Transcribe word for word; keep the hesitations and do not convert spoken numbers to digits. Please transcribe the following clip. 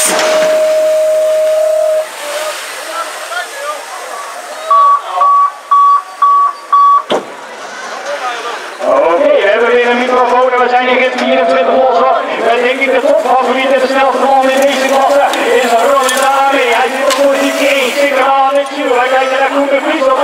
We zijn in rit vierentwintig losse. En denk ik de topfavoriet en de snelste man in deze klasse is Ronnie Dami. Hij zit op positie één. Zit er aan in het Hij kijkt naar Koen de Vries.